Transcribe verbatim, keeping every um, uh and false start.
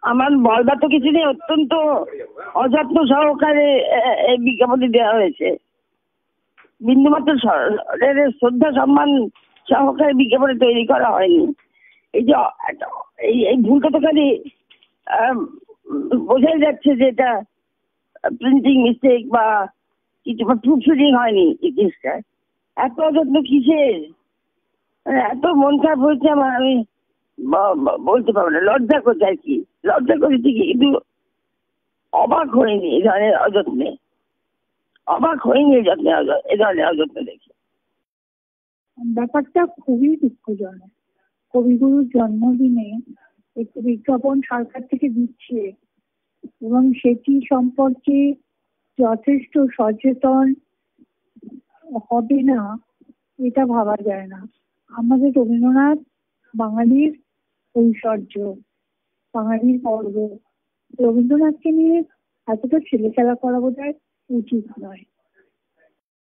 আমার বলবার তো কিছু নেই, অত্যন্ত অযত্ন সহকারে এই বিজ্ঞাপনটি দেওয়া হয়েছে। বিন্দুমাত্র শ্রদ্ধা সম্মান সহকারে বিজ্ঞাপনে তৈরি করা হয়নি। এই যে এই এই ভুলটা তো খালি বোঝাই যাচ্ছে যে এটা প্রিন্টিং মিস্টেক বা কিছু প্রুফ রিডিং হয়নি এই জিনিসটায়। এত অযত্ন কিসের, এত মন খারাপ হয়েছে আমার, আমি বলতে পারবো না। লজ্জা করছে আর কি, লজ্জা করেছি কি, কিন্তু অবাক হয়নি এই ধরনের অযত্নে, অবাক হয়নি এই যত্নে এই ধরনের অযত্ন দেখে। ব্যাপারটা খুবই দুঃখজনক। কবিগুরুর জন্মদিনে একটি বিজ্ঞাপন সরকার থেকে দিচ্ছে এবং সেটি সম্পর্কে যথেষ্ট সচেতন হবে না এটা ভাবা যায় না। আমাদের রবীন্দ্রনাথ বাঙালির ঐশ্বর্য, বাঙালির গর্ব। রবীন্দ্রনাথকে নিয়ে এতটা ছেলে খেলা করা বোধহয় উচিত নয়।